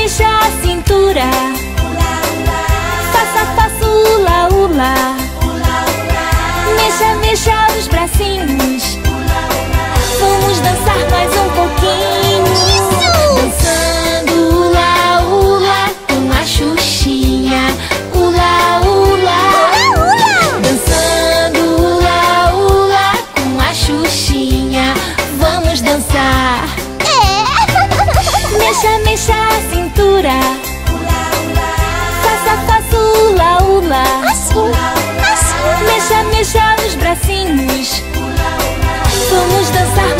mexa a cintura. Faça, faça ula, ula. Mexa, mexa os bracinhos. Vamos dançar mais um pouquinho. Dançando ula, ula com a Xuxinha. Ula, ula. Dançando ula, ula com a Xuxinha. Vamos dançar. Mexa, mexa a cintura. Faça, faça ula, ula. Mexa, mexa os bracinhos. Vamos dançar